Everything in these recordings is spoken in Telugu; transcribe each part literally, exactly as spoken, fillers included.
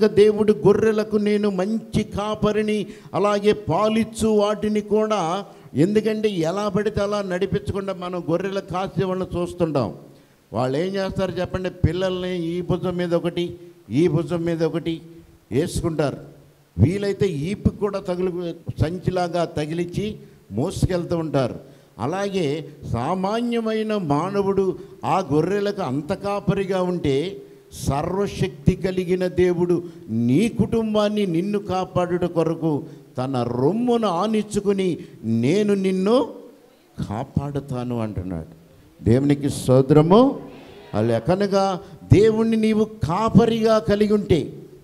దేవుడు గొర్రెలకు నేను మంచి కాపరిని, అలాగే పాలిచ్చు వాటిని కూడా, ఎందుకంటే ఎలా పడితే అలా నడిపించకుండా మనం గొర్రెల కాసే వాళ్ళని చూస్తుంటాం. వాళ్ళు ఏం చేస్తారు చెప్పండి, పిల్లల్ని ఈ భుజం మీద ఒకటి ఈ భుజం మీద ఒకటి వేసుకుంటారు. వీలైతే ఈపు కూడా తగులు సంచిలాగా తగిలించి మోసుకెళ్తూ ఉంటారు. అలాగే సామాన్యమైన మానవుడు ఆ గొర్రెలకు అంత కాపరిగా ఉంటే, సర్వశక్తి కలిగిన దేవుడు నీ కుటుంబాన్ని నిన్ను కాపాడుట కొరకు తన రొమ్మును ఆనిచ్చుకుని నేను నిన్ను కాపాడుతాను అంటున్నాడు. దేవునికి స్తోత్రము. అలా కనుక దేవుణ్ణి నీవు కాపరిగా కలిగి ఉంటే,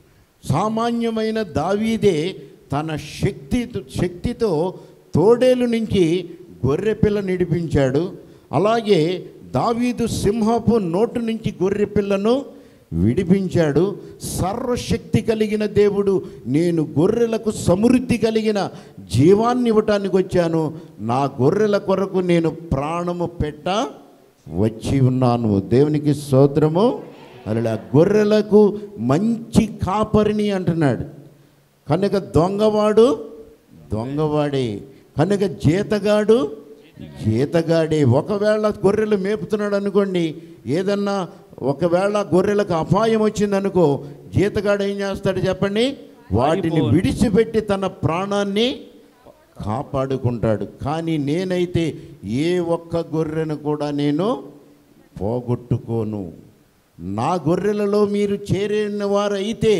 సామాన్యమైన దావీదే తన శక్తి శక్తితో తోడేలు నుంచి గొర్రెపిల్ల నిడిపించాడు. అలాగే దావీదు సింహపు నోటు నుంచి గొర్రెపిల్లను విడిపించాడు. సర్వశక్తి కలిగిన దేవుడు నేను గొర్రెలకు సమృద్ధి కలిగిన జీవాన్ని ఇవ్వటానికి వచ్చాను, నా గొర్రెల కొరకు నేను ప్రాణము పెట్ట వచ్చి ఉన్నాను. దేవునికి స్తోత్రము. అలా గొర్రెలకు మంచి కాపరిని అంటున్నాడు. కనుక దొంగవాడు దొంగవాడే, కనుక జీతగాడు జీతగాడే. ఒకవేళ గొర్రెలు మేపుతున్నాడు అనుకోండి, ఏదన్నా ఒకవేళ గొర్రెలకు అపాయం వచ్చిందనుకో, జీతగాడు ఏం చేస్తాడు చెప్పండి, వాటిని విడిచిపెట్టి తన ప్రాణాన్ని కాపాడుకుంటాడు. కానీ నేనైతే ఏ ఒక్క గొర్రెను కూడా నేను పోగొట్టుకోను. నా గొర్రెలలో మీరు చేరిన వారు అయితే,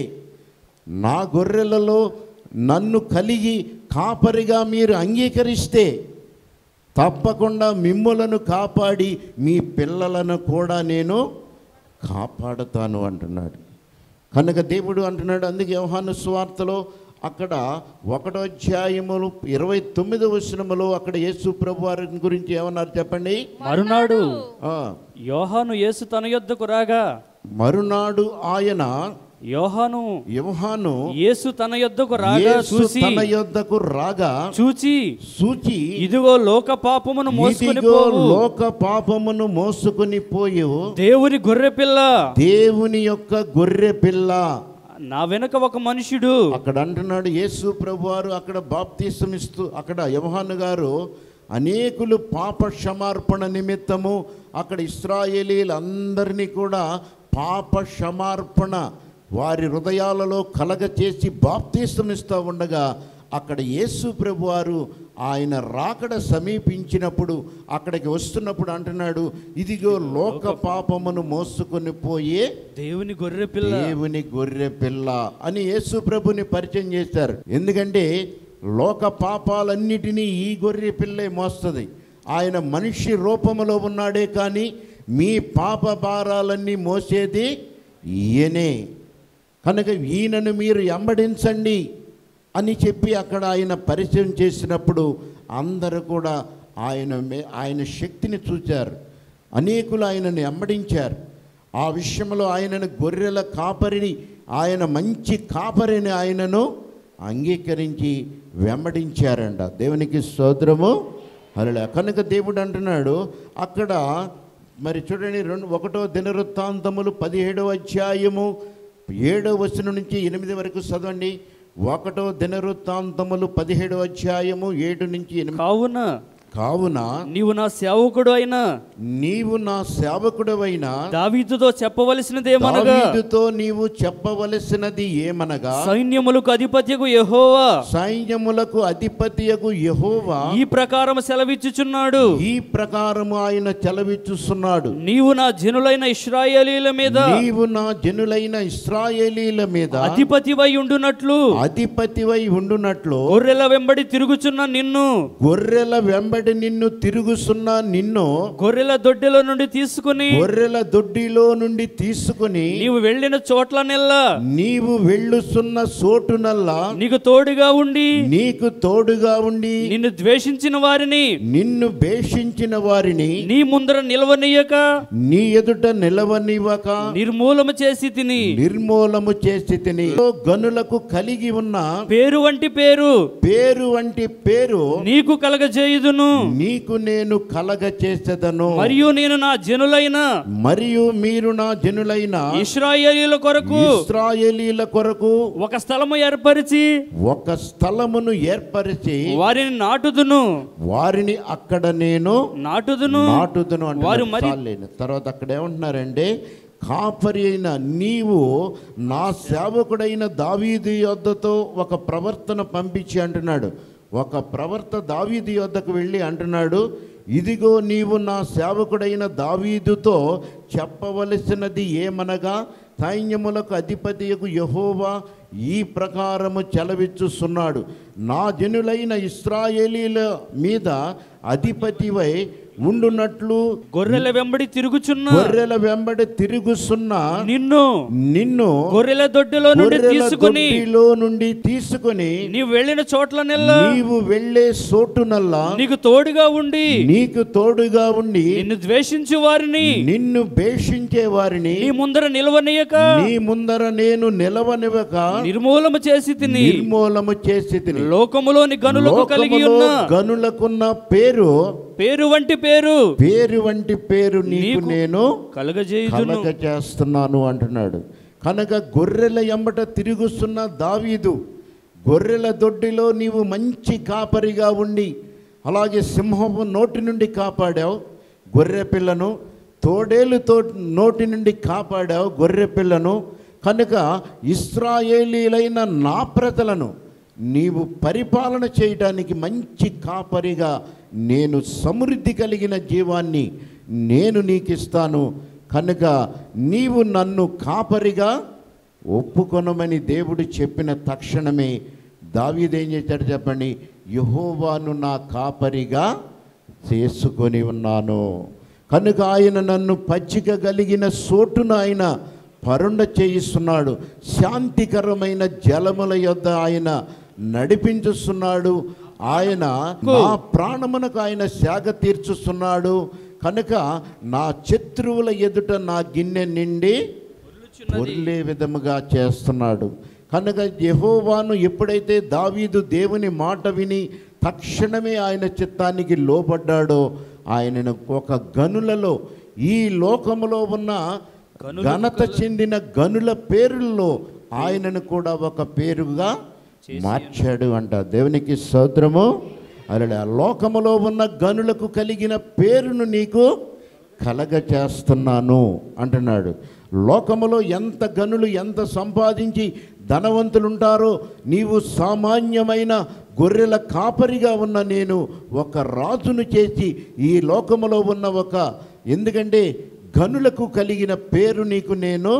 నా గొర్రెలలో నన్ను కలిగి కాపరిగా మీరు అంగీకరిస్తే తప్పకుండా మిమ్ములను కాపాడి మీ పిల్లలను కూడా నేను కాపాడుతాను అంటున్నాడు. కనుక దేవుడు అంటున్నాడు. అందుకే యోహాను సువార్తలో అక్కడ ఒకటో అధ్యాయములు ఇరవై తొమ్మిదో వచనములో అక్కడ యేసు ప్రభు వారి గురించి ఏమన్నారు చెప్పండి. మరునాడు యోహాను యేసు తన యొద్దకు రాగా, మరునాడు ఆయన యోహాను యోహాను యేసు తన యొద్దకు రాగా చూసి తన యొద్దకు రాగా చూచి చూచి ఇదిగో లోక పాపమును మోసుకొని పోవు లోక పాపమును మోసుకొని పోయి దేవుని గొర్రెపిల్ల దేవుని యొక్క గొర్రెపిల్ల నా వెనుక ఒక మనుషుడు. అక్కడ అంటున్నాడు యేసు ప్రభువారు అక్కడ బాప్తిసం ఇస్తూ అక్కడ యోహాను గారు అనేకులు పాప క్షమార్పణ నిమిత్తము అక్కడ ఇశ్రాయేలీలందరినీ కూడా పాప క్షమార్పణ వారి హృదయాలలో కలగ చేసి బాప్తిసం ఇస్తూ ఉండగా అక్కడ యేసు ప్రభువారు ఆయన రాకడ సమీపించినప్పుడు అక్కడికి వస్తున్నప్పుడు అంటున్నాడు, ఇదిగో లోక పాపమును మోసుకొని పోయే దేవుని గొర్రెపిల్ల దేవుని గొర్రెపిల్ల అని యేసు ప్రభుని పరిచయం చేశారు. ఎందుకంటే లోక పాపాలన్నిటినీ ఈ గొర్రె పిల్లే మోస్తుంది. ఆయన మనిషి రూపంలో ఉన్నాడే కానీ మీ పాప భారాలన్నీ మోసేది ఈయనే. కనుక ఈయనను మీరు వెంబడించండి అని చెప్పి అక్కడ ఆయన పరిచయం చేసినప్పుడు అందరూ కూడా ఆయన ఆయన శక్తిని చూచారు. అనేకులు ఆయనను వెంబడించారు. ఆ విషయంలో ఆయనను గొర్రెల కాపరిని, ఆయన మంచి కాపరిని ఆయనను అంగీకరించి వెంబడించారంట. దేవునికి స్తోత్రము. అలా కనుక దేవుడు అంటున్నాడు అక్కడ మరి చూడండి, రెండు ఒకటో దినవృత్తాంతములు పదిహేడవ అధ్యాయము ఏడవ వచనం నుంచి ఎనిమిది వరకు చదవండి. ఒకటో దినవృత్తాంతములు పదిహేడవ అధ్యాయము ఏడు నుంచి ఎనిమిది. కావున కావున నీవు నా సేవకుడు అయినా నీవు నా సేవకుడు అయినా దావీదుతో చెప్పవలసినది ఏమనగా దావీదుతో నీవు చెప్పవలసినది ఏమనగా సైన్యములకు అధిపతియగు యెహోవా సైన్యములకు అధిపతియగు యెహోవా ఈ ప్రకారం సెలవిచ్చుచున్నాడు ఈ ప్రకారము ఆయన సెలవిచ్చుచున్నాడు నీవు నా జనులైన ఇశ్రాయేలీల మీద నీవు నా జనులైన ఇశ్రాయేలీల మీద అధిపతివై ఉండునట్లు అధిపతివై ఉండునట్లు గొర్రెల వెంబడి తిరుగుచున్న నిన్ను గొర్రెల వెంబడి నిన్ను తిరుగుతున్న నిన్ను గొర్రెల దొడ్డిలో నుండి తీసుకుని గొర్రెల దొడ్డిలో నుండి తీసుకుని నీవు వెళ్ళిన చోట్లనెల్లా నీవు వెళ్ళుచున్న చోటునల్లా నీకు తోడుగా ఉండి నీకు తోడుగా ఉండి నిన్ను ద్వేషించిన వారిని నిన్ను భేషించిన వారిని నీ ముందర నిలవనీయక నీ ఎదుట నిలవనివ్వక నిర్మూలము చేసి తిని నిర్మూలము చేసి తిని గనులకు కలిగి ఉన్న పేరు వంటి పేరు పేరు వంటి పేరు నీకు కలగజేయుదును నీకు నేను కలగ చేసేదను. మరియు నేను నా జనులైన మరియు మీరు నా జనులైన ఇశ్రాయేలీయుల కొరకు ఇశ్రాయేలీయుల కొరకు ఒక స్థలము ఏర్పరిచి ఒక స్థలమును ఏర్పరిచి వారిని నాటుదును వారిని అక్కడ నేను నాటుదును నాటుదును అంటే వారు మరి తర్వాత అక్కడ ఏమంటున్నారంటే, కాపరి అయిన నీవు నా సేవకుడైన దావీదు యొద్దతో ఒక ప్రవర్తన పంపించి అంటున్నాడు. ఒక ప్రవర్త దావీదు యొద్దకు వెళ్ళి అంటున్నాడు, ఇదిగో నీవు నా సేవకుడైన దావీదుతో చెప్పవలసినది ఏమనగా, సైన్యములకు అధిపతియకు యెహోవా ఈ ప్రకారము చెలవిచ్చుస్తున్నాడు, నా జనులైన ఇశ్రాయేలీల మీద అధిపతివై ఉండునట్లు గొర్రెల వెంబడి తిరుగుచున్న గొర్రెల వెంబడి తిరుగుచున్న నిన్ను నిన్ను గొర్రెల దొడ్డిలో నుండి తీసుకుని నుండి తీసుకుని నీవు వెళ్ళిన చోట్లనెల్లా నీవు వెళ్ళే చోటునల్లా నీకు తోడుగా ఉండి నీకు తోడుగా ఉండి నిన్ను ద్వేషించు వారిని నిన్ను భేషించే వారిని నీ ముందర నిలవనీయక నీ ముందర నేను నిలవనివ్వక నిర్మూలము చేసి తిని నిర్మూలము చేసి తిని లోకములోని గనులకు కలిగి ఉన్న గనులకున్న పేరు పేరు వంటి పేరు పేరు వంటి పేరు నీకు నేను కలగజేయుదును కలగ చేస్తున్నాను అంటున్నాడు. కనుక గొర్రెల ఎంబట తిరుగుతున్న దావీదు, గొర్రెల దొడ్డిలో నీవు మంచి కాపరిగా ఉండి, అలాగే సింహపు నోటి నుండి కాపాడావు గొర్రె పిల్లను, తోడేలుతో నోటి నుండి కాపాడావు గొర్రె పిల్లను. కనుక ఇశ్రాయేలీలైన నా ప్రజలను నీవు పరిపాలన చేయడానికి మంచి కాపరిగా నేను సమృద్ధి కలిగిన జీవాన్ని నేను నీకు ఇస్తాను. కనుక నీవు నన్ను కాపరిగా ఒప్పుకొనమని దేవుడు చెప్పిన తక్షణమే దావీదు ఏం చేశాడు చెప్పండి, యెహోవాను నా కాపరిగా చేసుకొని ఉన్నాను. కనుక ఆయన నన్ను పచ్చిక కలిగిన చోటును ఆయన పరుండ చేయిస్తున్నాడు, శాంతికరమైన జలముల యొద్ద ఆయన నడిపించుస్తున్నాడు, ఆయన నా ప్రాణమునకు ఆయన శాగ తీర్చుస్తున్నాడు. కనుక నా శత్రువుల ఎదుట నా గిన్నె నిండి పొర్లే విధముగా చేస్తున్నాడు. కనుక యెహోవాను ఎప్పుడైతే దావీదు దేవుని మాట విని తక్షణమే ఆయన చిత్తానికి లోబడ్డాడో, ఆయనను ఒక గనులలో ఈ లోకములో ఉన్న ఘనత చెందిన గనుల పేరుల్లో ఆయనను కూడా ఒక పేరుగా మార్చాడు అంట. దేవునికి స్తోత్రము. అలా లోకములో ఉన్న గనులకు కలిగిన పేరును నీకు కలగ చేస్తున్నాను అంటున్నాడు. లోకములో ఎంత గనులు ఎంత సంపాదించి ధనవంతులు ఉంటారో, నీవు సామాన్యమైన గొర్రెల కాపరిగా ఉన్న నేను ఒక రాజును చేసి ఈ లోకములో ఉన్న ఒక, ఎందుకంటే గనులకు కలిగిన పేరు నీకు నేను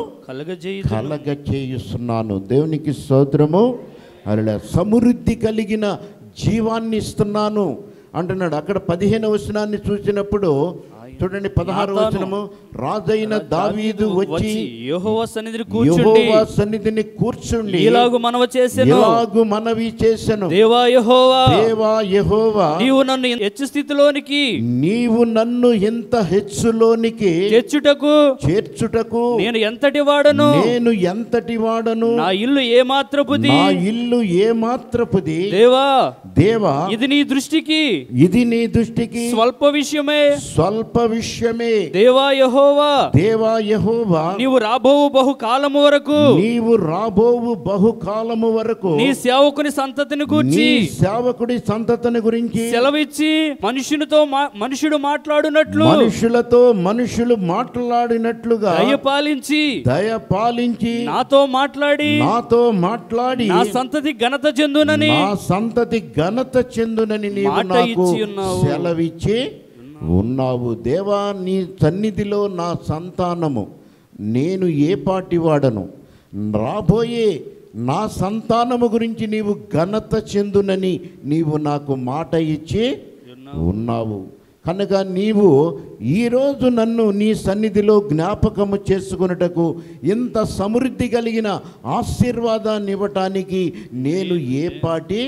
కలగ చేయుస్తున్నాను. దేవునికి స్తోత్రము. అలా సమృద్ధి కలిగిన జీవాన్ని ఇస్తున్నాను అంటున్నాడు. అక్కడ పదిహేను వచనాన్ని చూసినప్పుడు చూడండి, పదహారు వచనము, రాజైన దావీదు వచ్చి యెహోవా సన్నిధిని కూర్చుండి యెహోవా సన్నిధిని కూర్చుండి ఇలాగు మనవి చేసెను ఇలాగు మనవి చేసెను దేవా యెహోవా దేవా యెహోవా నీవు నన్ను హెచ్చు స్థితిలోనికి నీవు నన్ను ఎంత హెచ్చులోనికి చేర్చుటకు చేర్చుటకు నేను ఎంతటి వాడను నేను ఎంతటి వాడను నా ఇల్లు ఏ మాత్రపుది నా ఇల్లు ఏ మాత్రపుది దేవా దేవా ఇది నీ దృష్టికి ఇది నీ దృష్టికి స్వల్ప విషయమే స్వల్ప విషయమే దేవా యెహోవా దేవా యెహోవా నీవు రాబోవు బహుకాలము వరకు నీవు రాబోవు బహుకాలము వరకు నీ సేవకుని సంతతిని గురించి నీ సేవకుడి సంతతిని గురించి సెలవిచ్చి మనుషునితో మనుషుడు మాట్లాడునట్లు మనుషులతో మనుషులు మాట్లాడినట్లుగా దయపాలించి దయపాలించి నాతో మాట్లాడి నాతో మాట్లాడి నా సంతతి ఘనత చెందునని నా సంతతి ఘనత చెందునని నీవు నాకు సెలవిచ్చి ఉన్నావు. దేవా, నీ సన్నిధిలో నా సంతానము నేను ఏ పాటి వాడను, రాబోయే నా సంతానము గురించి నీవు ఘనత చెందునని నీవు నాకు మాట ఇచ్చి ఉన్నావు. కనుక నీవు ఈరోజు నన్ను నీ సన్నిధిలో జ్ఞాపకము చేసుకున్నటకు, ఇంత సమృద్ధి కలిగిన ఆశీర్వాదాన్ని ఇవ్వటానికి నేను ఏ పాటి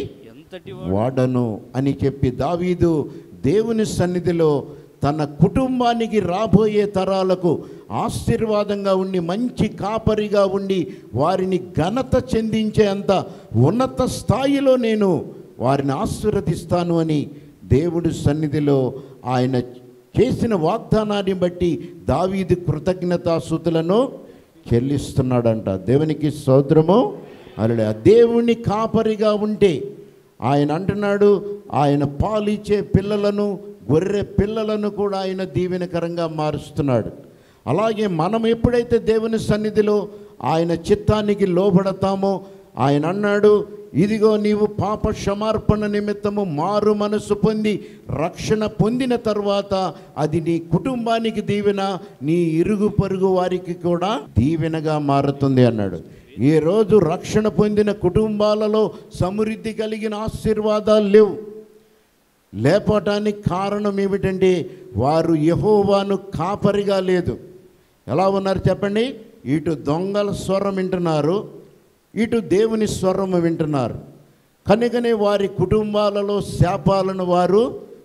వాడను అని చెప్పి దావీదు దేవుని సన్నిధిలో తన కుటుంబానికి రాబోయే తరాలకు ఆశీర్వాదంగా ఉండి మంచి కాపరిగా ఉండి వారిని ఘనత చెందించేంత ఉన్నత స్థాయిలో నేను వారిని ఆశీర్వదిస్తాను అని దేవుడి సన్నిధిలో ఆయన చేసిన వాగ్దానాన్ని బట్టి దావీదు కృతజ్ఞతాస్తుతులను చెల్లిస్తున్నాడంట. దేవునికి స్తోత్రము. అలా దేవుని కాపరిగా ఉంటే ఆయన అంటున్నాడు, ఆయన పాలిచ్చే పిల్లలను, గొర్రె పిల్లలను కూడా ఆయన దీవెనకరంగా మారుస్తున్నాడు. అలాగే మనం ఎప్పుడైతే దేవుని సన్నిధిలో ఆయన చిత్తానికి లోబడతామో, ఆయన అన్నాడు, ఇదిగో నీవు పాప క్షమార్పణ నిమిత్తము మారు మనసు పొంది రక్షణ పొందిన తర్వాత అది నీ కుటుంబానికి దీవెన, నీ ఇరుగు పొరుగు వారికి కూడా దీవెనగా మారుతుంది అన్నాడు. ఈరోజు రక్షణ పొందిన కుటుంబాలలో సమృద్ధి కలిగిన ఆశీర్వాదాలు లేవు. లేపటానికి కారణం ఏమిటంటే వారు యెహోవాను కాపరిగా లేదు. ఎలా ఉన్నారు చెప్పండి? ఇటు దొంగల స్వరం వింటున్నారు, ఇటు దేవుని స్వరము వింటున్నారు. కనుకనే వారి కుటుంబాలలో శాపాలను వారు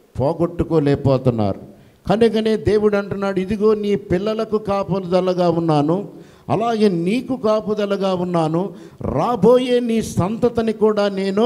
పోగొట్టుకోలేకపోతున్నారు. కనుకనే దేవుడు అంటున్నాడు, ఇదిగో నీ పిల్లలకు కాపుదలగా ఉన్నాను, అలాగే నీకు కాపుదలగా ఉన్నాను, రాబోయే నీ సంతతిని కూడా నేను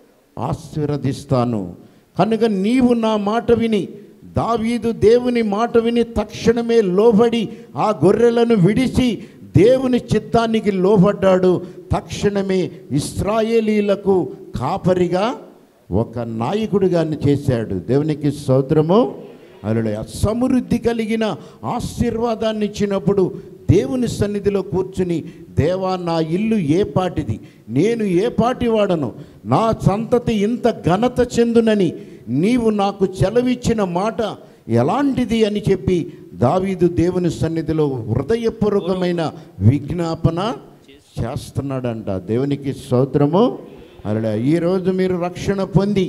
ఆశీర్వదిస్తాను. కనుక నీవు నా మాట విని, దావీదు దేవుని మాట విని తక్షణమే లోబడి ఆ గొర్రెలను విడిచి దేవుని చిత్తానికి లోబడ్డాడు. తక్షణమే ఇశ్రాయేలీలకు కాపరిగా ఒక నాయకుడిగా చేశాడు. దేవునికి స్తోత్రము. హల్లెలూయా. సమృద్ధి కలిగిన ఆశీర్వాదాన్ని ఇచ్చినప్పుడు దేవుని సన్నిధిలో కూర్చుని, దేవా నా ఇల్లు ఏ పాటిది, నేను ఏ పాటి వాడను, నా సంతతి ఇంత ఘనత చెందునని నీవు నాకు చెలవిచ్చిన మాట ఎలాంటిది అని చెప్పి దావీదు దేవుని సన్నిధిలో హృదయపూర్వకమైన విజ్ఞాపన చేస్తున్నాడంట. దేవునికి స్తోత్రము. అలా ఈరోజు మీరు రక్షణ పొంది,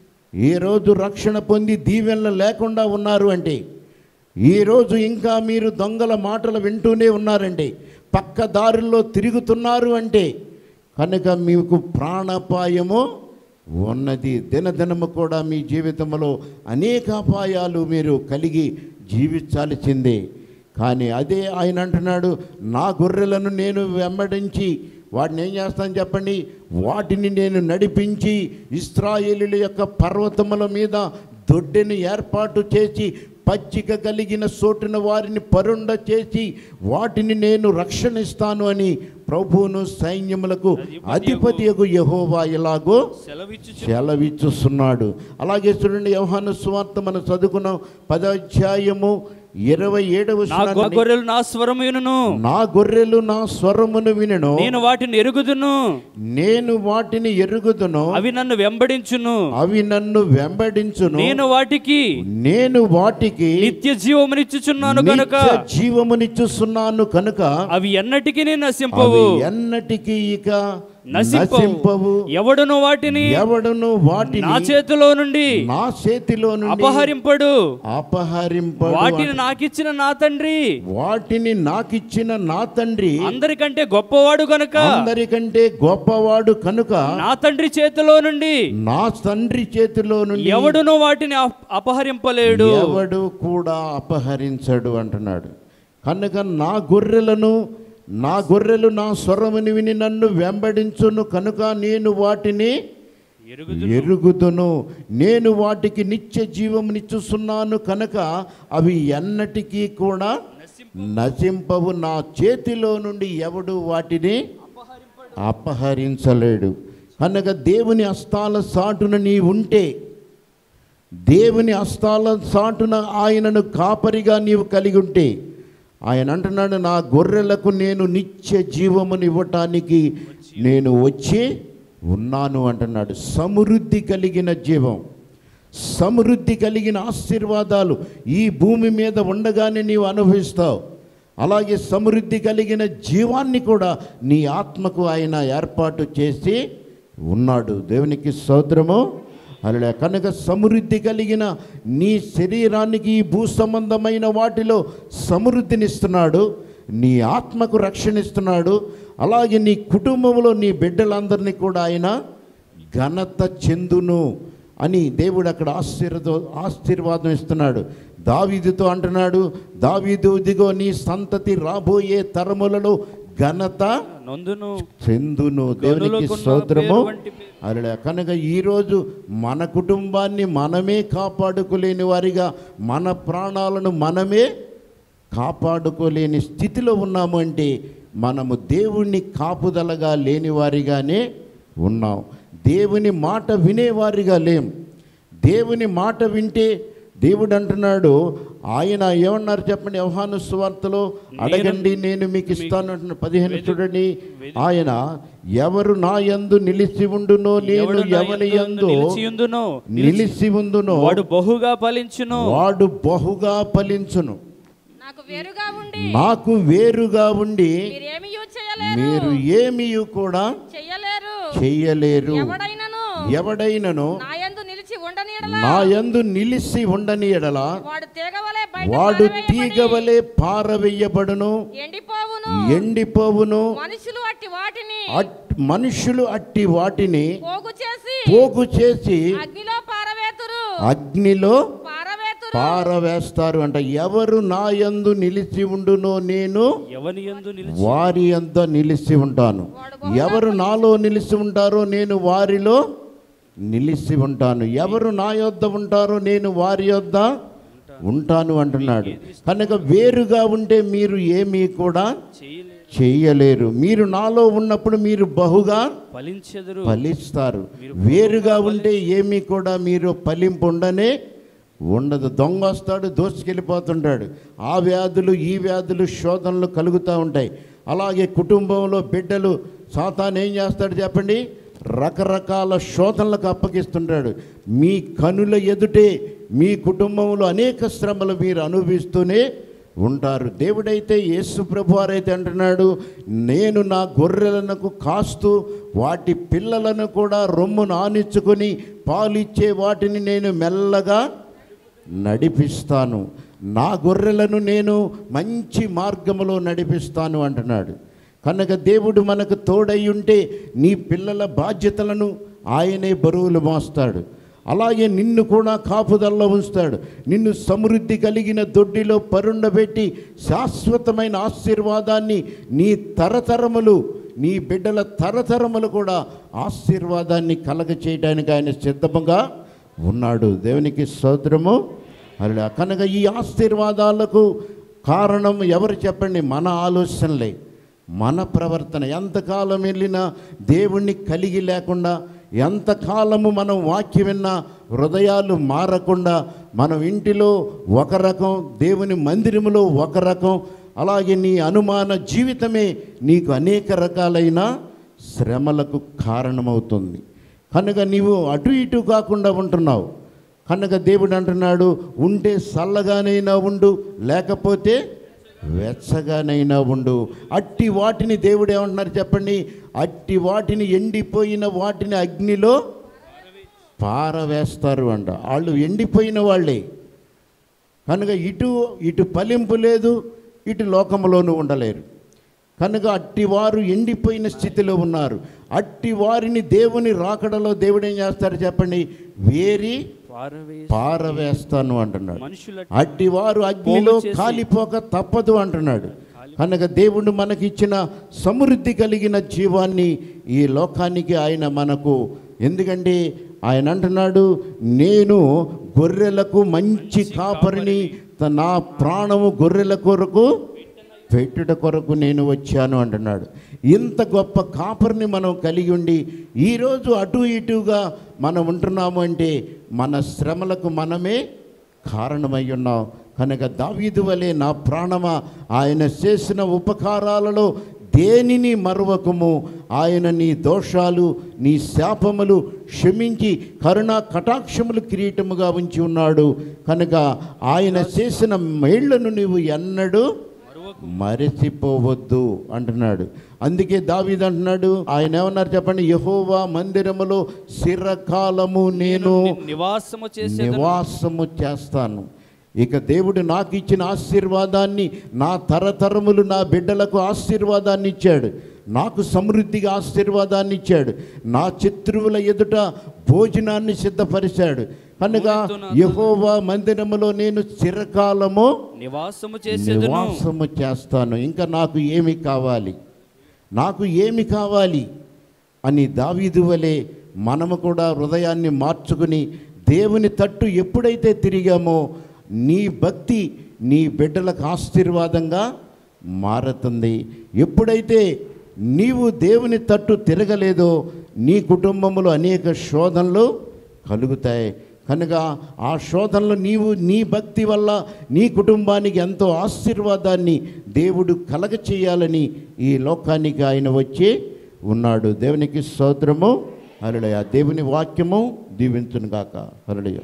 ఈరోజు రక్షణ పొంది దీవెనలు లేకుండా ఉన్నారు అంటే, ఈరోజు ఇంకా మీరు దొంగల మాటలు వింటూనే ఉన్నారండి, పక్క దారుల్లో తిరుగుతున్నారు అంటే కనుక మీకు ప్రాణాపాయము ఉన్నది. దినదినము కూడా మీ జీవితంలో అనేక అపాయాలు మీరు కలిగి జీవించాల్సిందే. కానీ అదే ఆయన అంటున్నాడు, నా గొర్రెలను నేను వెంబడించి వాటిని ఏం చేస్తాను చెప్పండి, వాటిని నేను నడిపించి ఇశ్రాయేలీయుల యొక్క పర్వతముల మీద దొడ్డెను ఏర్పాటు చేసి పచ్చిక కలిగిన చోటున వారిని పరుండ చేసి వాటిని నేను రక్షణ ఇస్తాను అని ప్రభువును సైన్యములకు అధిపతియగు యెహోవా ఇలాగో సెలవిచ్చుస్తున్నాడు. అలాగే చూడండి, యోహాను సువార్త మనం చదువుకున్నాం, పదాధ్యాయము ఇరవై ఏడవ గొర్రెలు నా స్వరము వినును, నా గొర్రెలు నా స్వరమును వినును, నేను వాటిని ఎరుగుదును, నేను వాటిని ఎరుగుదును, అవి నన్ను వెంబడించును, అవి నన్ను వెంబడించును, నేను వాటికి నేను వాటికి నిత్య జీవమునిచ్చుచున్నాను కనుక జీవమునిచ్చుచున్నాను కనుక అవి ఎన్నటికీ నేను నశింపవు, ఎన్నటికీ ఇక నశింపవు. ఎవడును వాటిని ఎవడును వాటిని నా చేతిలో నుండి నా చేతిలో నుండి అపహరింపడు అపహరింపడు వాటిని నాకిచ్చిన నా తండ్రి వాటిని నాకిచ్చిన నా తండ్రి అందరికంటే గొప్పవాడు కనుక అందరికంటే గొప్పవాడు కనుక నా తండ్రి చేతిలో నుండి నా తండ్రి చేతిలో నుండి ఎవడును వాటిని అపహరింపలేడు, ఎవడు కూడా అపహరించడు అంటున్నాడు. కనుక నా గొర్రెలను నా గొర్రెలు నా స్వరముని విని నన్ను వెంబడించును కనుక నేను వాటిని ఎరుగుదును, నేను వాటికి నిత్య జీవమునిచ్చుచున్నాను కనుక అవి ఎన్నటికీ కూడా నశింపవు, నా చేతిలో నుండి ఎవడు వాటిని అపహరించలేడు. కనుక దేవుని హస్తాల సాటున నీ ఉంటే, దేవుని హస్తాల సాటున ఆయనను కాపరిగా నీవు కలిగి ఉంటే, ఆయన అంటున్నాడు, నా గొర్రెలకు నేను నిత్య జీవమును ఇవ్వటానికి నేను వచ్చి ఉన్నాను అంటున్నాడు. సమృద్ధి కలిగిన జీవం, సమృద్ధి కలిగిన ఆశీర్వాదాలు ఈ భూమి మీద ఉండగానే నీవు అనుభవిస్తావు. అలాగే సమృద్ధి కలిగిన జీవాన్ని కూడా నీ ఆత్మకు ఆయన ఏర్పాటు చేసి ఉన్నాడు. దేవునికి స్తోత్రము. అలా కనుక సమృద్ధి కలిగిన నీ శరీరానికి ఈ భూ సంబంధమైన వాటిలో సమృద్ధినిస్తున్నాడు, నీ ఆత్మకు రక్షణ ఇస్తున్నాడు. అలాగే నీ కుటుంబంలో నీ బిడ్డలందరినీ కూడా ఆయన ఘనత చెందును అని దేవుడు అక్కడ ఆశీర్వాద ఆశీర్వాదం ఇస్తున్నాడు. దావీదుతో అంటున్నాడు, దావీదు ఇదిగో నీ సంతతి రాబోయే తరములలో ఘనత నొందును చెందును. దేవునికి గనులకున్న స్తోత్రము. పేరు వంటి పేరు. అలా కనుక ఈరోజు మన కుటుంబాన్ని మనమే కాపాడుకోలేని వారిగా, మన ప్రాణాలను మనమే కాపాడుకోలేని స్థితిలో ఉన్నాము అంటే మనము దేవుణ్ణి కాపుదలగా లేని వారిగానే ఉన్నాం. దేవుని మాట వినేవారిగా లేం. దేవుని మాట వింటే దేవుడు అంటున్నాడు, ఆయన ఏమన్నారు చెప్పండి, యోహాను సువార్తలో, అడగండి నేను మీకు ఇస్తాను అంటున్నాడు. పదిహేను చూడండి, ఆయన ఎవరు నా యందు నిలిచి ఉండునో, నేను ఎవరి యందు నిలిచి ఉండునో వాడు బహుగా ఫలించును. వాడు బహుగా ఫలించును. నాకు వేరుగా ఉండి నాకు వేరుగా ఉండి మీరేమియూ చేయలేరు. మీరు ఏమీ కూడా చేయలేరు. చెయ్యలేరు. ఎవడైనను ఎవడైనను నా యందు నిలిచి ఉండని యెడల నా యందు నిలిచి ఉండని ఎడల వాడు తీగవలే బయట వాడు పారవేయబడి తీగవలే పారవేయబడును, ఎండిపోవును. ఎండిపోవును. మనుషులు అట్టి వాటిని అట్- మనుషులు అట్టి వాటిని పోగు చేసి పోగు చేసి అగ్నిలో పారవేతురు. అగ్నిలో పారవేతురు. పారవేస్తారు అంట. ఎవరు నా యందు నిలిచి ఉండునో నేను ఎవని యందు నిలిచి వారి యందు నిలిచి ఉంటాను. ఎవరు నాలో నిలిచి ఉంటారో నేను వారిలో నిలిచి ఉంటాను. ఎవరు నా యొద్ద ఉంటారో నేను వారి యొద్ద ఉంటాను అంటున్నాడు. కనుక వేరుగా ఉంటే మీరు ఏమీ కూడా చేయలేరు. చేయలేరు. మీరు నాలో ఉన్నప్పుడు మీరు బహుగా ఫలించెదరు. ఫలిస్తారు. వేరుగా ఉంటే ఏమీ కూడా మీరు ఫలింపు ఉండనే ఉండదు. దొంగ వస్తాడు, దోచుకెళ్ళిపోతుంటాడు. ఆ వ్యాధులు ఈ వ్యాధులు శోధనలు కలుగుతూ ఉంటాయి. అలాగే కుటుంబంలో బిడ్డలు సాతాను ఏం చేస్తాడు చెప్పండి, రకరకాల శోధనలకు అప్పగిస్తుంటాడు. మీ కనుల ఎదుటే మీ కుటుంబంలో అనేక శ్రమలు మీరు అనుభవిస్తూనే ఉంటారు. దేవుడైతే యేసు ప్రభువారైతే అంటున్నాడు, నేను నా గొర్రెలకు కాస్తూ వాటి పిల్లలను కూడా రొమ్మును ఆనించుకొని పాలిచ్చే వాటిని నేను మెల్లగా నడిపిస్తాను. నా గొర్రెలను నేను మంచి మార్గములో నడిపిస్తాను అంటున్నాడు. కనుక దేవుడు మనకు తోడై ఉంటే నీ పిల్లల బాధ్యతలను ఆయనే బరువులు మోస్తాడు. అలాగే నిన్ను కూడా కాపుదల్లో ఉంచుతాడు. నిన్ను సమృద్ధి కలిగిన దొడ్డిలో పరుండబెట్టి శాశ్వతమైన ఆశీర్వాదాన్ని నీ తరతరములు, నీ బిడ్డల తరతరములు కూడా ఆశీర్వాదాన్ని కలగ చేయడానికి ఆయన సిద్ధముగా ఉన్నాడు. దేవునికి స్తోత్రము. అలా కనుక ఈ ఆశీర్వాదాలకు కారణం ఎవరు చెప్పండి, మన ఆలోచనలే, మన ప్రవర్తన. ఎంతకాలం వెళ్ళినా దేవుణ్ణి కలిగి లేకుండా, ఎంతకాలము మనం వాక్యం విన్నా హృదయాలు మారకుండా, మనం ఇంటిలో ఒక రకం, దేవుని మందిరములో ఒక రకం, అలాగే నీ అనుమాన జీవితమే నీకు అనేక రకాలైన శ్రమలకు కారణమవుతుంది. కనుక నీవు అటు ఇటు కాకుండా ఉంటున్నావు. కనుక దేవుడు అంటున్నాడు, ఉంటే చల్లగానైనా ఉండు, లేకపోతే వెచ్చగానైనా ఉండు. అట్టి వాటిని దేవుడు ఏమంటున్నారు చెప్పండి, అట్టి వాటిని ఎండిపోయిన వాటిని అగ్నిలో పారవేస్తారు అంట. వాళ్ళు ఎండిపోయిన వాళ్ళే. కనుక ఇటు ఇటు ఫలింపు లేదు, ఇటు లోకంలోనూ ఉండలేరు. కనుక అట్టి వారు ఎండిపోయిన స్థితిలో ఉన్నారు. అట్టి వారిని దేవుని రాకడలో దేవుడు ఏం చేస్తారు చెప్పండి, వేరి పారవేస్తాను అంటున్నాడు. అట్టి వారు అగ్నిలో కాలిపోక తప్పదు అంటున్నాడు. కనుక దేవుడు మనకిచ్చిన సమృద్ధి కలిగిన జీవాన్ని ఈ లోకానికి ఆయన మనకు, ఎందుకంటే ఆయన అంటున్నాడు, నేను గొర్రెలకు మంచి కాపరిని, నా ప్రాణము గొర్రెల కొరకు పెట్టుట కొరకు నేను వచ్చాను అంటున్నాడు. ఇంత గొప్ప కాపరిని మనం కలిగి ఉండి ఈరోజు అటు ఇటుగా మనం ఉంటున్నాము అంటే మన శ్రమలకు మనమే కారణమై ఉన్నాం. కనుక దావీదు వలె నా ప్రాణమా ఆయన చేసిన ఉపకారాలలో దేనిని మరువకము, ఆయన నీ దోషాలు నీ శాపములు క్షమించి కరుణా కటాక్షములు కిరీటముగా ఉంచి ఉన్నాడు. కనుక ఆయన చేసిన మేళ్లను నీవు ఎన్నడూ మరచిపోవద్దు అంటున్నాడు. అందుకే దావీదు అంటున్నాడు, ఆయన ఏమన్నారు చెప్పండి, యెహోవా మందిరములో చిరకాలము నేను నివాసము చేసి నివాసము చేస్తాను. ఇక దేవుడు నాకు ఇచ్చిన ఆశీర్వాదాన్ని నా తరతరములు నా బిడ్డలకు ఆశీర్వాదాన్ని ఇచ్చాడు. నాకు సమృద్ధిగా ఆశీర్వాదాన్ని ఇచ్చాడు. నా శత్రువుల ఎదుట భోజనాన్ని సిద్ధపరిచాడు. కనుక యెహోవా మందిరములో నేను చిరకాలము నివాసము చేసేదను నివాసము చేస్తాను. ఇంకా నాకు ఏమి కావాలి? నాకు ఏమి కావాలి అని దావీదు వలె మనము కూడా హృదయాన్ని మార్చుకుని దేవుని తట్టు ఎప్పుడైతే తిరిగామో నీ భక్తి నీ బిడ్డలకు ఆశీర్వాదంగా మారుతుంది. ఎప్పుడైతే నీవు దేవుని తట్టు తిరగలేదో నీ కుటుంబంలో అనేక శోధనలు కలుగుతాయి. కనుక ఆ శోధనలో నీవు నీ భక్తి వల్ల నీ కుటుంబానికి ఎంతో ఆశీర్వాదాన్ని దేవుడు కలగ చేయాలని ఈ లోకానికి ఆయన వచ్చి ఉన్నాడు. దేవునికి స్తోత్రము. హల్లెలూయా. దేవుని వాక్యము దీవించును గాక. హల్లెలూయా.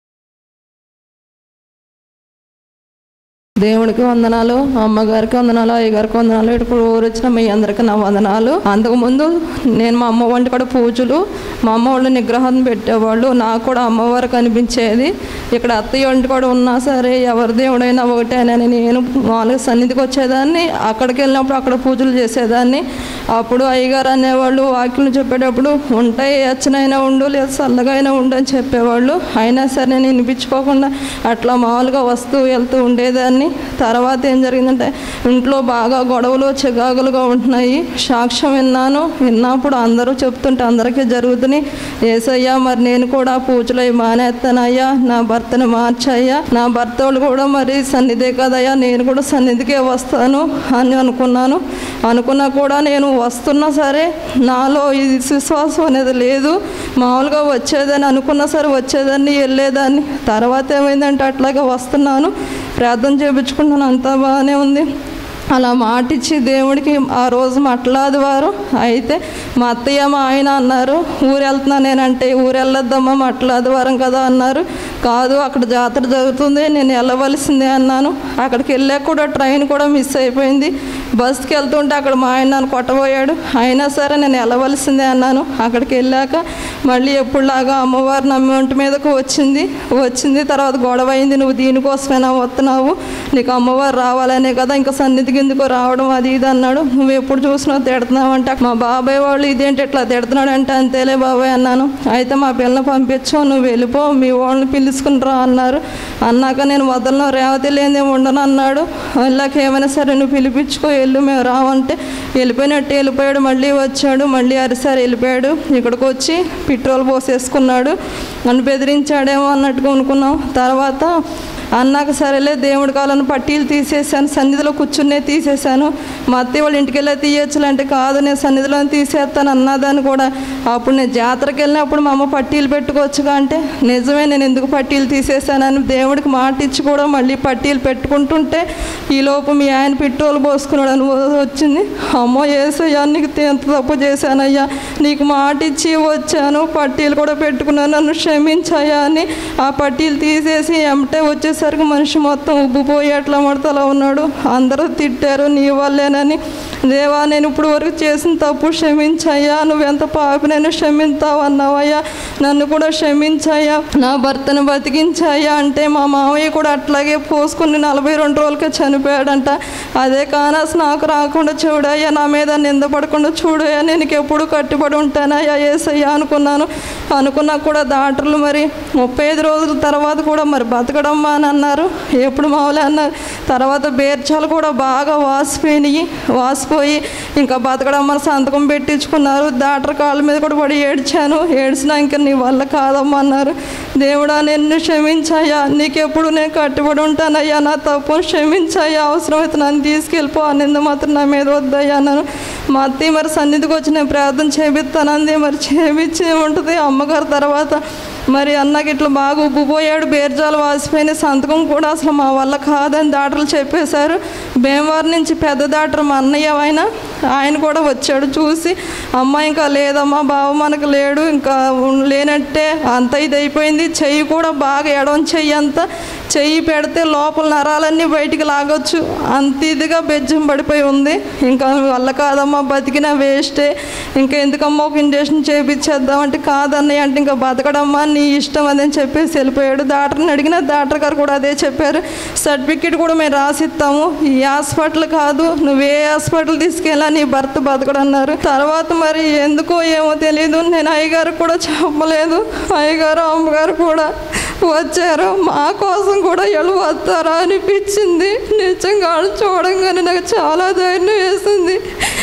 దేవుడికి వందనాలు, అమ్మగారికి వందనాలు, అయ్యగారికి వందనాలు. ఇప్పుడు ఊరు వచ్చిన మీ అందరికీ నా వందనాలు. అంతకుముందు నేను మా అమ్మ వాళ్ళ కూడా పూజలు, మా అమ్మ వాళ్ళు నిగ్రహం పెట్టేవాళ్ళు. నాకు కూడా అమ్మవారు కనిపించేది. ఇక్కడ అత్తయ్య వంటి కూడా ఉన్నా సరే ఎవరి దేవుడైనా ఒకటేనని నేను మామూలుగా సన్నిధికి వచ్చేదాన్ని. అక్కడికి వెళ్ళినప్పుడు అక్కడ పూజలు చేసేదాన్ని. అప్పుడు అయ్యగారు అనేవాళ్ళు వాక్యం చెప్పేటప్పుడు ఉంటాయి ఎచ్చనైనా ఉండు లేదా చల్లగా అయినా ఉండు అని చెప్పేవాళ్ళు. అయినా సరే నేను వినిపించుకోకుండా అట్లా మామూలుగా వస్తూ వెళ్తూ ఉండేదాన్ని. తర్వాత ఏం జరిగిందంటే ఇంట్లో బాగా గొడవలు చికాకులుగా ఉంటున్నాయి. సాక్ష్యం విన్నాను. విన్నప్పుడు అందరూ చెప్తుంటే అందరికీ జరుగుతున్నాయి. ఏసయ్యా మరి నేను కూడా పూజలు అవి మానేస్తానయ్యా, నా భర్తను మార్చయ్యా, నా భర్త వాళ్ళు కూడా మరి సన్నిధే కదయ్యా, నేను కూడా సన్నిధికే వస్తాను అని అనుకున్నాను. అనుకున్నా కూడా నేను వస్తున్నా సరే నాలో ఇది విశ్వాసం అనేది లేదు. మామూలుగా వచ్చేదని అనుకున్నా సరే వచ్చేదాన్ని వెళ్ళేదాన్ని. తర్వాత ఏమైందంటే అట్లాగే వస్తున్నాను, ప్రార్థన చేయించుకుంటున్నాను, అంతా బాగానే ఉంది. అలా మాటిచ్చి దేవుడికి ఆ రోజు మట్లాది వారు అయితే మా అత్తయ్య మా ఆయన అన్నారు ఊరు వెళ్తున్నా నేనంటే ఊరు వెళ్ళొద్దమ్మా మట్లాది వారం కదా అన్నారు. కాదు అక్కడ జాతర జరుగుతుంది నేను వెళ్ళవలసిందే అన్నాను. అక్కడికి వెళ్ళాక కూడా ట్రైన్ కూడా మిస్ అయిపోయింది. బస్కి వెళ్తుంటే అక్కడ మా ఆయన నన్ను కొట్టబోయాడు. అయినా సరే నేను వెళ్ళవలసిందే అన్నాను. అక్కడికి వెళ్ళాక మళ్ళీ ఎప్పుడులాగా అమ్మవారు నమ్మి ఒంటి మీదకు వచ్చింది వచ్చింది తర్వాత గొడవ అయింది. నువ్వు దీనికోసమైనా వస్తున్నావు, నీకు అమ్మవారు రావాలనే కదా, ఇంకా సన్నిధికి ఎందుకో రావడం అది ఇది అన్నాడు. నువ్వు ఎప్పుడు చూసినా తిడుతున్నావు అంటే మా బాబాయ్ వాళ్ళు ఇదేంటి ఇట్లా తిడుతున్నాడు అంటే అంతేలే బాబాయ్ అన్నాను. అయితే మా పిల్లని పంపించు, నువ్వు వెళ్ళిపో, మీ వాళ్ళని పిలుచుకుని రా అన్నారు. అన్నాక నేను వదలను, రేవతి లేదే ఉండను అన్నాడు. వెళ్ళాక ఏమైనా సరే నువ్వు పిలిపించుకో, వెళ్ళు, మేము రావంటే వెళ్ళిపోయినట్టు వెళ్ళిపోయాడు. మళ్ళీ వచ్చాడు, మళ్ళీ అరిసారి వెళ్ళిపోయాడు. ఇక్కడికి వచ్చి పెట్రోల్ పోసేసుకున్నాడు. నన్ను బెదిరించాడేమో అన్నట్టుగా అనుకున్నాం. తర్వాత అన్నాక సరేలే దేవుడి కావాలని పట్టీలు తీసేసాను, సన్నిధిలో కూర్చునే తీసేసాను. మా అత్తయ్య వాళ్ళ ఇంటికి వెళ్ళి తీయచ్చులంటే కాదు నేను సన్నిధిలో తీసేస్తాను అన్నదాన్ని కూడా. అప్పుడు నేను జాతరకి వెళ్ళినప్పుడు మా అమ్మ పట్టీలు పెట్టుకోవచ్చుగా అంటే నిజమే నేను ఎందుకు పట్టీలు తీసేసానని దేవుడికి మాట ఇచ్చి కూడా మళ్ళీ పట్టీలు పెట్టుకుంటుంటే ఈలోపు మీ ఆయన పెట్రోల్ పోసుకున్నాడు అని వచ్చింది. అమ్మో యేసయ్యా నీకు ఎంత తప్పు చేశానయ్యా, నీకు మాట ఇచ్చి వచ్చాను, పట్టీలు కూడా పెట్టుకున్నాను, నన్ను క్షమించాయా అని ఆ పట్టీలు తీసేసి ఎమ్మటే వచ్చేసి సరికి మనిషి మొత్తం ఉబ్బిపోయి అట్లా మడతలా ఉన్నాడు. అందరూ తిట్టారు నీ వల్లేనని. దేవా నేను ఇప్పుడు వరకు చేసిన తప్పు క్షమించయ్యా, నువ్వెంత పాపినైనా క్షమించావు అన్నావయ్యా, నన్ను కూడా క్షమించయ్యా, నా భర్తను బతికించాయ్యా అంటే మా మామయ్య కూడా అట్లాగే పోసుకుని నలభై రెండు రోజులకే చనిపోయాడంట. అదే కానాస్ నాకు రాకుండా చూడయ్యా, నా మీద నిందపడకుండా చూడయ్యా, నేను ఎప్పుడు కట్టుబడి ఉంటానయ్యా యేసయ్యా అనుకున్నాను. అనుకున్నా కూడా డాక్టర్లు మరి ముప్పై ఐదు రోజుల తర్వాత కూడా మరి బతకడమ్మా అని అన్నారు. ఎప్పుడు మామూలే అన్నారు. తర్వాత బేర్చాలు కూడా బాగా వాసిపోయినాయి. వాసిపోయి ఇంకా బతకడమ్మని సంతకం పెట్టించుకున్నారు. డాక్టర్ కాళ్ళ మీద కూడా పడి ఏడ్చాను. ఏడ్చినా ఇంకా నీ వల్ల కాదమ్మా అన్నారు. దేవుడా నిన్ను క్షమించాయా, నీకెప్పుడు నేను కట్టుబడి ఉంటానయ్యా, నా తప్పును క్షమించాయా, అవసరమైతే నన్ను తీసుకెళ్ళిపో, నింద మాత్రం నా మీద వద్దయ్యా అన్నాను. మా అత్తయ్య మరి సన్నిధికి వచ్చి నేను ప్రార్థన చేపిస్తానంది. మరి చేపించి ఉంటుంది అమ్మగారు. తర్వాత మరి అన్నకి ఇట్లా బాగా ఉబ్బిపోయాడు, బేర్జాలు వాసిపోయిన సంతకం కూడా అసలు మా వల్ల కాదని డాక్టర్లు చెప్పేశారు. భీమవరం నుంచి పెద్ద డాక్టర్ మా అన్నయ్య ఆయన ఆయన కూడా వచ్చాడు. చూసి అమ్మ ఇంకా లేదమ్మా బావ మనకు లేడు, ఇంకా లేనట్టే అంత ఇది అయిపోయింది. చెయ్యి కూడా బాగా ఎడవం చెయ్యి అంతా చెయ్యి పెడితే లోపల నరాలన్నీ బయటికి లాగొచ్చు, అంత ఇదిగా బెజ్జం పడిపోయి ఉంది. ఇంకా వల్ల కాదమ్మా బతికినా వేస్టే, ఇంకా ఎందుకమ్మా ఒక ఇంజక్షన్ చేయించేద్దామంటే కాదన్నయ్య అంటే ఇంకా బతకడమ్మా నీ ఇష్టం అదని చెప్పేసి వెళ్ళిపోయాడు. డాక్టర్ని అడిగిన డాక్టర్ గారు కూడా అదే చెప్పారు. సర్టిఫికెట్ కూడా మేము రాసిస్తాము, ఈ హాస్పిటల్ కాదు, నువ్వు ఏ హాస్పిటల్ తీసుకెళ్ళా నీ భర్త బతకడన్నారు. తర్వాత మరి ఎందుకో ఏమో తెలియదు, నేను అయ్యగారు కూడా చెప్పలేదు. అయ్యగారు అమ్మగారు కూడా వచ్చారు, మా కోసం కూడా వీళ్ళు వస్తారా అనిపించింది. నిజంగా చూడంగానే నాకు చాలా ధైర్యం వేసింది.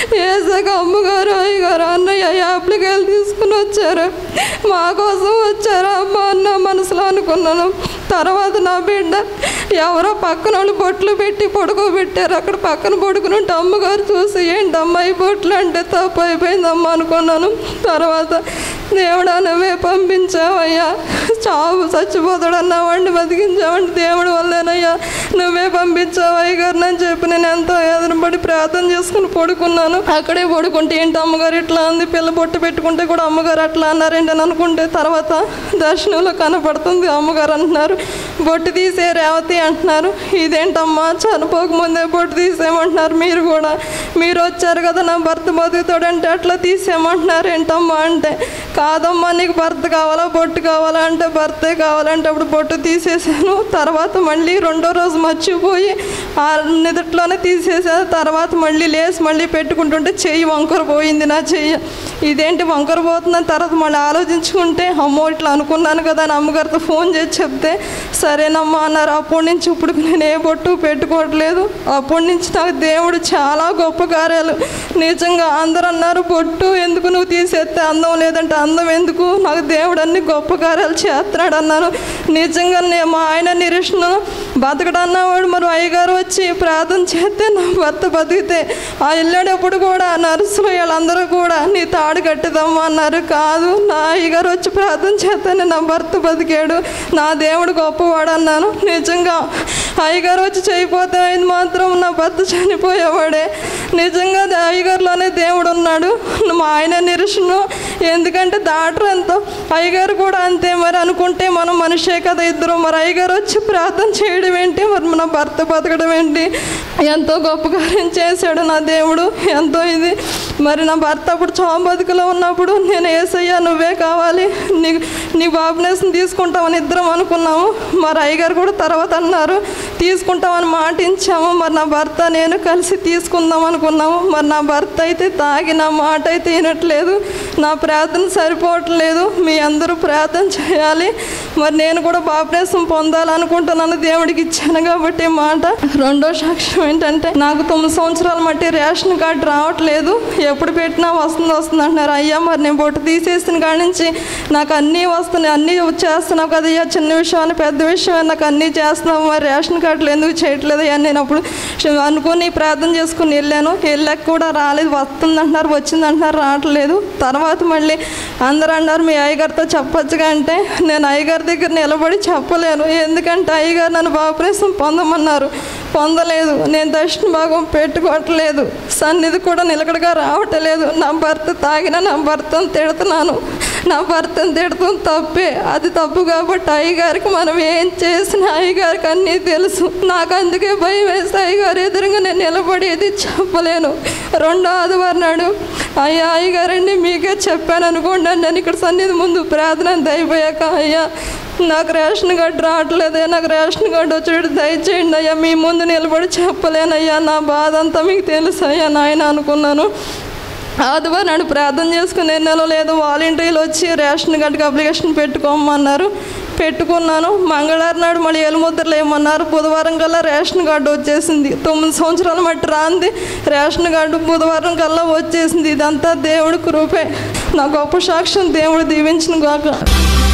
వేసాక అమ్మగారు అయ్యగారు అన్నయ్య యాప్లికాయలు తీసుకుని వచ్చారు, మా కోసం వచ్చారు అమ్మ అన్న మనసులో అనుకున్నాను. తర్వాత నా బిడ్డ ఎవరో పక్కన వాళ్ళు బొట్లు పెట్టి పడుకోబెట్టారు, అక్కడ పక్కన పడుకుని అమ్మగారు చూసి ఏంటి అమ్మాయి బొట్లు అంటే తప్పు అయిపోయిందమ్మ అనుకున్నాను. తర్వాత దేవుడా నువ్వే పంపించావయ్యా, చావు చచ్చిపోతాడు అన్నావాడిని బతికించావండి దేవుడి వల్లేనయ్యా, నువ్వే పంపించావు అయ్యగారు అని చెప్పి నేను ఎంతో ఎదురుపడి ప్రార్థన చేసుకుని పడుకున్నాను. అక్కడే పడుకుంటే ఏంటి అమ్మగారు ఇట్లా అంది, పిల్ల బొట్టు పెట్టుకుంటే కూడా అమ్మగారు అట్లా అన్నారేంటి అని అనుకుంటే తర్వాత దర్శనంలో కనపడుతుంది అమ్మగారు అంటున్నారు బొట్టు తీసే రేవతి అంటున్నారు. ఇదేంటమ్మా చనిపోకముందే బొట్టు తీసేయమంటున్నారు, మీరు కూడా మీరు వచ్చారు కదా నా భర్త బతుకుతాడంటే అట్లా తీసేయమంటున్నారు ఏంటమ్మా అంటే, కాదమ్మా నీకు భర్త కావాలా బొట్టు కావాలా అంటే భర్తే కావాలంటే అప్పుడు బొట్టు తీసేసాను. తర్వాత మళ్ళీ రెండో రోజు మర్చిపోయి ఆ నిదట్లోనే తీసేసాను. తర్వాత మళ్ళీ లేసి మళ్ళీ పెట్టుకుంటుంటే చెయ్యి వంకర పోయింది నా చెయ్యి, ఇదేంటి వంకర పోతుందని తర్వాత మళ్ళీ ఆలోచించుకుంటే అమ్మో ఇట్లా అనుకున్నాను కదా అని అమ్మగారితో ఫోన్ చేసి చెప్తే సరేనమ్మా అన్నారు. అప్పటి నుంచి ఇప్పుడు నేను ఏ బొట్టు పెట్టుకోవట్లేదు. అప్పటి నుంచి నాకు దేవుడు చాలా గొప్ప కార్యాలు నిజంగా అందరూ అన్నారు బొట్టు ఎందుకు నువ్వు తీసేస్తే అందం లేదంటే అందం ఎందుకు, నాకు దేవుడు అన్ని గొప్ప కార్యాలు చేస్తున్నాడు అన్నాను. నిజంగా నేను మా ఆయన నిరీక్షణ బతకడన్నవాడు మరి అయ్యగారు వచ్చి ప్రార్థన చేస్తే నా భర్త బతికితే ఆ వెళ్ళేటప్పుడు కూడా నర్సులు వీళ్ళందరూ కూడా నీ తాడు కట్టిదమ్మా అన్నారు. కాదు నా అయ్యగారు వచ్చి ప్రార్థన చేస్తేనే నా భర్త బతికాడు, నా దేవుడు గొప్పవాడు అన్నాను. నిజంగా అయ్యగారు వచ్చి చేయిపోతే అయింది మాత్రం నా భర్త చనిపోయేవాడే. నిజంగా అయ్యగారులోనే దేవుడు ఉన్నాడు. మా ఆయన నిరీక్షణ ఎందుకంటే డాక్టర్ ఎంతో అయ్యగారు కూడా అంతే మరి అనుకుంటే మనం మనిషే కదా ఇద్దరు, మరి అయ్యగారు వచ్చి ప్రార్థన చేయడం ఏంటి, మరి మన భర్త బతకడం ఏంటి, ఎంతో గొప్ప కార్యం చేశాడు నా దేవుడు ఎంతో ఇది. మరి నా భర్త అప్పుడు చావు బతుకులో ఉన్నప్పుడు నేను యేసయ్యా నువ్వే కావాలి నీ నీ బాబునేసం తీసుకుంటామని ఇద్దరం అనుకున్నాము. మరి అయ్యగారు కూడా తర్వాత అన్నారు తీసుకుంటామని మాట ఇచ్చాము. మరి నా భర్త నేను కలిసి తీసుకుందాం అనుకున్నాము. మరి నా భర్త అయితే తాగి నా మాట అయితే వినట్లేదు, నా ప్రార్థన సరిపోవట్లేదు, మీ అందరూ ప్రార్థన చేయాలి. మరి నేను కూడా బాప్టిజం పొందాలనుకుంటున్నాను, దేవుడికి ఇచ్చాను కాబట్టి మాట. రెండో సాక్ష్యం ఏంటంటే నాకు తొమ్మిది సంవత్సరాల మట్టి రేషన్ కార్డు రావట్లేదు, ఎప్పుడు పెట్టినా వస్తుంది వస్తుంది అంటున్నారు. అయ్యా మరి నేను బొట్టు తీసేసిన కాడి నుంచి నాకు అన్నీ వస్తున్నాయి, అన్నీ చేస్తున్నావు కదయ్యా, చిన్న విషయం పెద్ద విషయం నాకు అన్నీ చేస్తున్నావు, మరి రేషన్ కార్డులు ఎందుకు చేయట్లేదు అయ్యా. నేను అప్పుడు అనుకుని ప్రార్థన చేసుకుని వెళ్ళాను, వెళ్ళాక కూడా రాలేదు, వస్తుంది అంటున్నారు వచ్చింది అంటున్నారు రావట్లేదు. తర్వాత మళ్ళీ అందరూ అన్నారు మీ అయ్యగారితో చెప్పొచ్చుగా అంటే నేను అయ్యగారి దగ్గర నిలబడి చెప్పలేను, ఎందుకంటే అయ్యగారు నన్ను బాప్టిజం పొందమన్నారు, పొందలేదు. నేను దర్శన భాగం పెట్టుకోవట్లేదు, సన్నిధి కూడా నిలకడగా రావట్లేదు. నా భర్త తాగిన నా భర్తను తిడుతున్నాను, నా భర్తను తిడతాం తప్పే, అది తప్పు కాబట్టి అయ్యగారికి మనం ఏం చేసినా అయ్యగారికి అన్నీ తెలుసు. నాకు అందుకే భయం వేస్తే అయ్యగారు ఎదురుగా నేను నిలబడేది చెప్పలేను. రెండో ఆదివారం నాడు అయ్యా అయ్యగారండి మీకే చెప్పాను అనుకోండి, నేను ఇక్కడ సన్నిధి ముందు ప్రార్థన అయిపోయాక అయ్యా నాకు రేషన్ కార్డు రావట్లేదే, నాకు రేషన్ కార్డు వచ్చేటట్టు దయచేయండి అయ్యా, మీ ముందు నిలబడి చెప్పలేనయ్యా, నా బాధ అంతా మీకు తెలుసు అయ్యా నాయన అనుకున్నాను. ఆదివారం నాడు ప్రార్థన చేసుకుని ఎన్నెలో లేదు వాలంటీర్లు వచ్చి రేషన్ కార్డుకి అప్లికేషన్ పెట్టుకోమన్నారు, పెట్టుకున్నాను. మంగళవారం నాడు మళ్ళీ ఏలుముద్రలు ఏమన్నారు, బుధవారం కల్లా రేషన్ కార్డు వచ్చేసింది. తొమ్మిది సంవత్సరాల మట్టి రాంది రేషన్ కార్డు బుధవారం కల్లా వచ్చేసింది. ఇదంతా దేవుడి కృపే. నా గొప్ప సాక్ష్యం దేవుడు దీవించిన గాక.